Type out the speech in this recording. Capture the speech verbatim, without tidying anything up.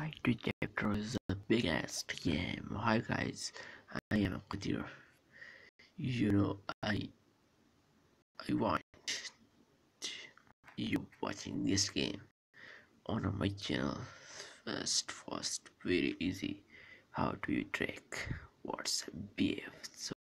My two chapter is the biggest game. Hi guys, I am Qadir. You know, I I want you watching this game on my channel. First, first, very easy. How do you track what's B F? So